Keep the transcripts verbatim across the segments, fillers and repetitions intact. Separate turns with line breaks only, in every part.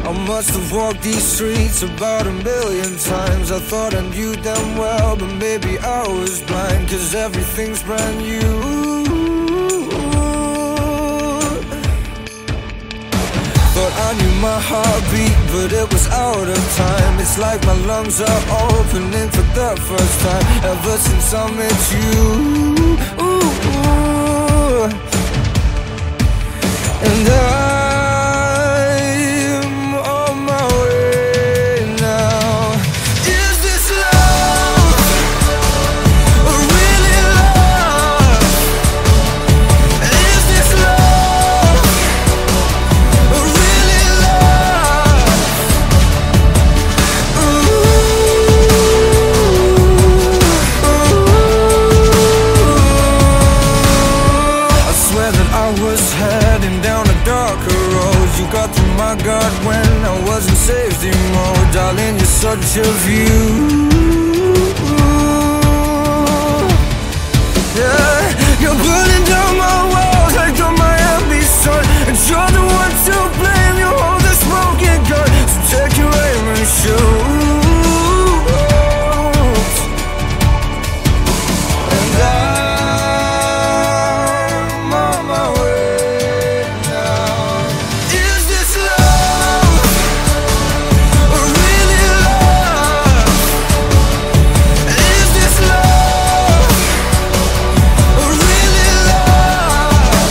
I must have walked these streets about a million times. I thought I knew them well, but maybe I was blind, 'cause everything's brand new. Thought I knew my heartbeat, but it was out of time. It's like my lungs are opening for the first time ever since I met you. And I'm on my way now. Is this love, or really love? Is this love, or really love? Ooh, ooh. I swear that I was heading down a darker road. You got through my guard when I was in safety mode. Darling, you're such a view. Yeah, you're burning down my walls like the Miami sun, and you're the one to blame. You hold this smoking gun, so take your aim and shoot. And I'm on my way now. Is this love, or really love? Is this love, or really love?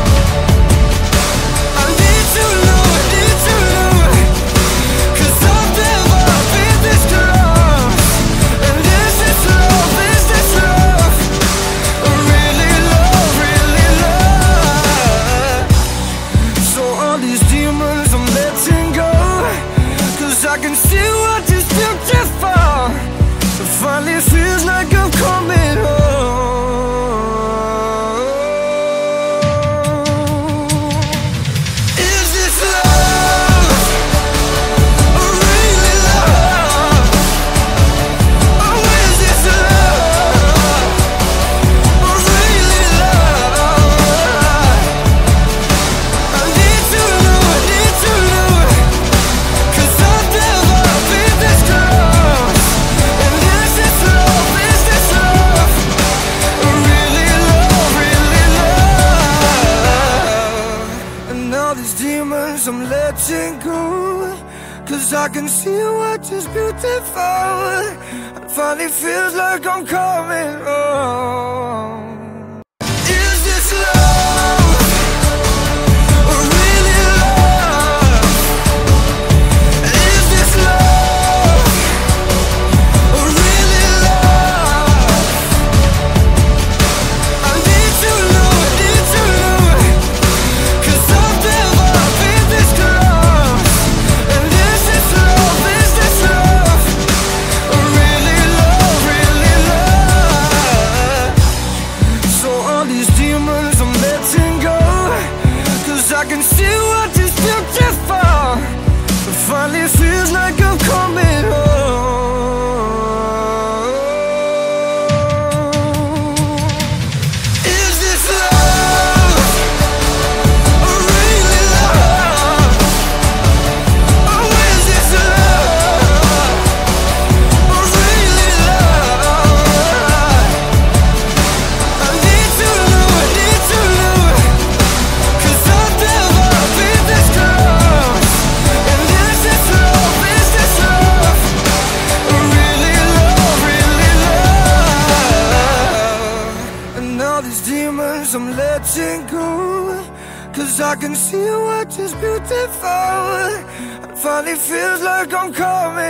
I need to know, I need to know, 'cause I've never been this close. And is this love, is this love, or really love, really love? So all these demons I'm letting go, 'cause I can see what is beautiful. It finally feels like I'm coming home. Is this love, or really love? Oh, is this love, or really love? I need to know, I need to know, 'cause I've never been this close. And is this love, is this love, or really love, really love? And all these demons I'm letting go, 'cause I can see what is beautiful. It finally feels like I'm coming home. Is this love, or really love? Is this love, or really love? I need to know, I need to know, 'cause I've never been this close. And is this love, is this love, or really love, really love? So all these demons I'm letting go, 'cause I can see what is beautiful. It finally feels like I'm coming home. Is this love, or really love? Oh, is this love, or really love? I need to know, I need to know, 'cause I've never been this close. And is this love, is this love, or really love, really love? And all these demons I'm letting go, 'cause I can see what is beautiful. It finally feels like I'm coming